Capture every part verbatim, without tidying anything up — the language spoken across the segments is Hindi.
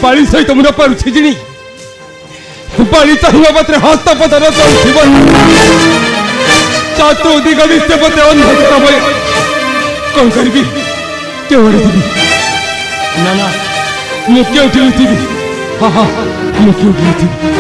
बाली सहित मुझे पारुछि जिनी बाली चाहिए पत्र हाथ पतर चातु दिग विश्व पत्र अंधता भय कौन करी केवड़े देवी ना ना मु क्योंठी लुचिबी हाँ हाँ मु क्योंठी लुचिबी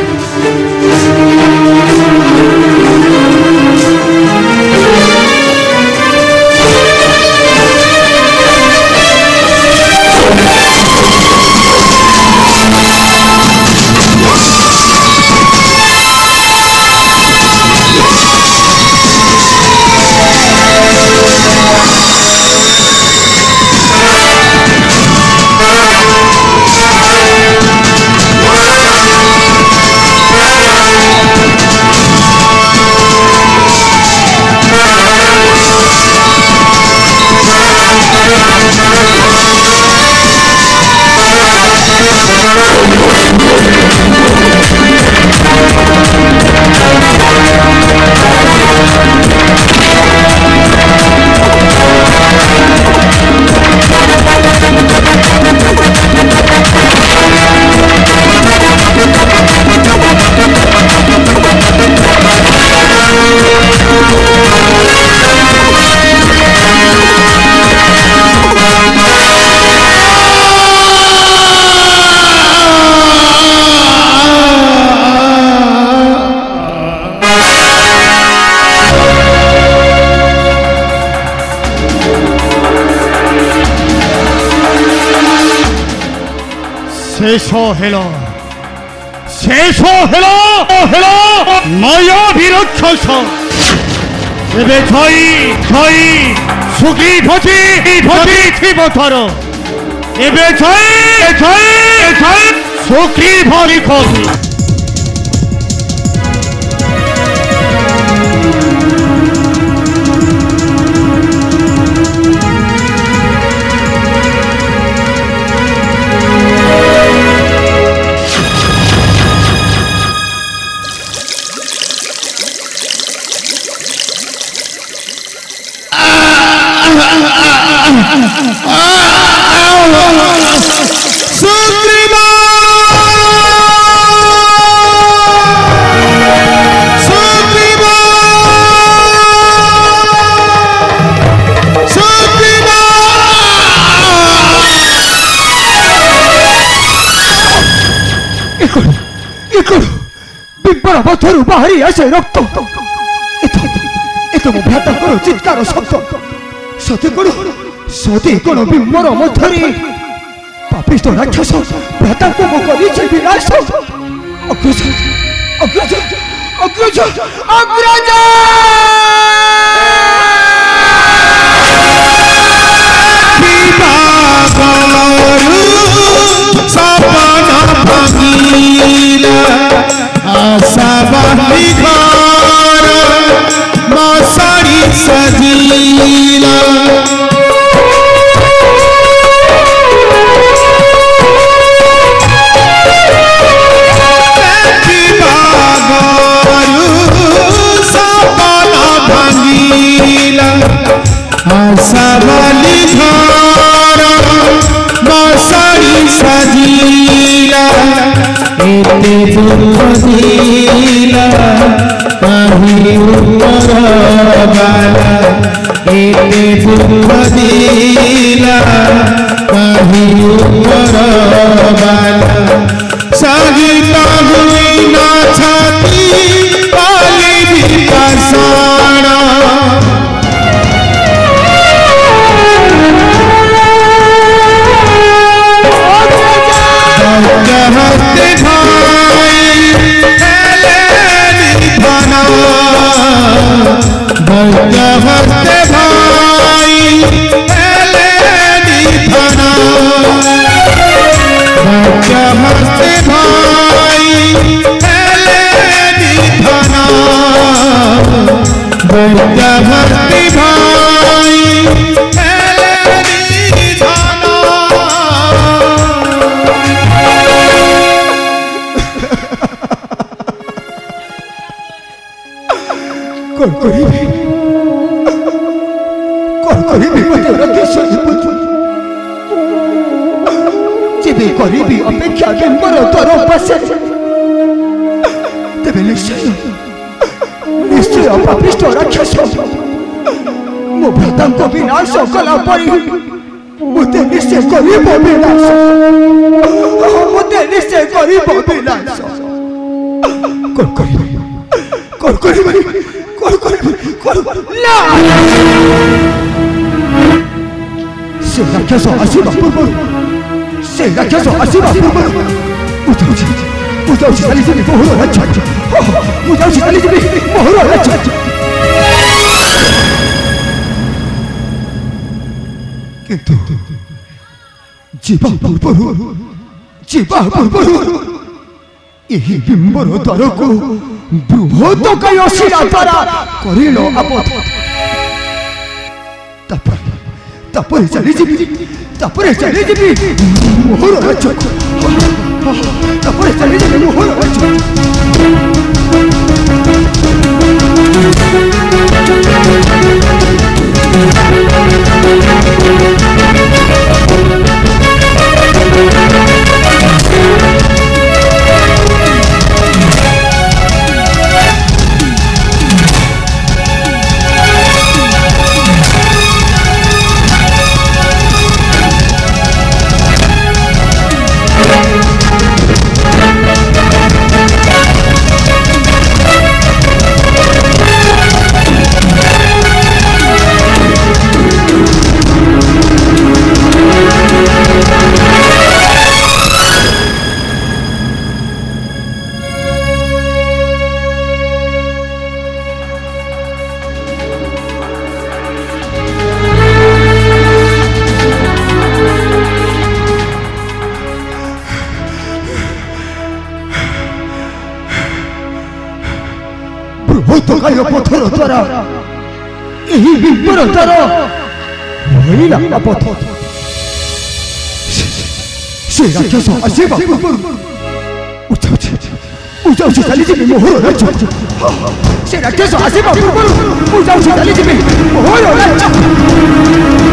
शेष हेलो शेष हेलो हेलो माया विरक्षस एबे छई छई सुखी भजी भजी थिबो थर एबे छई छई छई सुखी भरी खोजी पथरु बाहरी आसे रक्त एत मो भ्रातांकर चित्कार शब्द सते कोण सते कोण बिंबर मध्यरे पापिष्ट राक्षस भ्रातांको मो करिछि विनाश अग्रज अग्रज अग्रज अग्रज सपना भांगीला आशावादी घर मसारी सजीला सपना भांगीला आशावादी घर मसारी सजीला एते दुर्गीला पाही ऊपर बाला एते दुर्गीला पाही ऊपर बाला संगीता हुई ना छाती पाली विकासाना हस्ते भाई निभाना भक्त हस्ते भाई निभाना भक्त हस्ते भाई निभाना भक्त हस्ते भाई कौन करीबी कौन करीबी मते रखे सज पुछ जे ଯେବେ କରିବି ଅପେକ୍ଷା ବିମ୍ବର ଦ୍ୱାର ପାଶେ ତେବେ ନିଶ୍ଚୟ ନିଶ୍ଚୟ ପାପିଷ୍ଠ ରାକ୍ଷସ ମୋ ଭ୍ରାତାଙ୍କ ବିନାଶ କଲା ପରି ମୋତେ ନିଶ୍ଚୟ କରିବ ବିନାଶ ମୋତେ ନିଶ୍ଚୟ କରିବ ବିନାଶ କଣ କରିବି କଣ କରିବି କଣ କରିବି କଣ ନା ସେ ରାକ୍ଷସ ଆସିବା ପୂର୍ବରୁ ସେ ରାକ୍ଷସ ଆସିବା ପୂର୍ବରୁ ମୁଁ ଯାଉଛି ମୁଁ ଯାଉଛି ଚାଲିଯିବି ମୋହର ରାଜ୍ୟ ମୁଁ ଯାଉଛି ଚାଲିଯିବି ମୋହର ରାଜ୍ୟ କିନ୍ତୁ ଯିବା ପୂର୍ବରୁ ଯିବା ପୂର୍ବରୁ ଏହି ବିମ୍ବର ଦ୍ୱାରକୁ ବୃହତ୍ତକାୟ ଶିରା ଦ୍ୱାରା କରିଲ ଆବଦ୍ଧ ତାପରେ ତାପରେ ଚାଲିଯିବି ତାପରେ ଚାଲିଯିବି ମୋହର ରାଜ୍ୟକୁ ତାପରେ ଚାଲିଯିବି ମୋହର ରାଜ୍ୟ বৃহত্তকায় পথর দ্বারা এই বিম্বর দ্বারা হইলা পথ সে রাক্ষস আসিবা পূর্বରୁ ମୁଁ ଯାଉଛି ମୁଁ ଯାଉଛି ଚାଲିଯିବି ମୋହର ରାଜ୍ୟ ସେ ରାକ୍ଷସ ଆସିବା ପୂର୍ବରୁ ମୁଁ ଯାଉଛି ଚାଲିଯିବି ମୋହର ରାଜ୍ୟ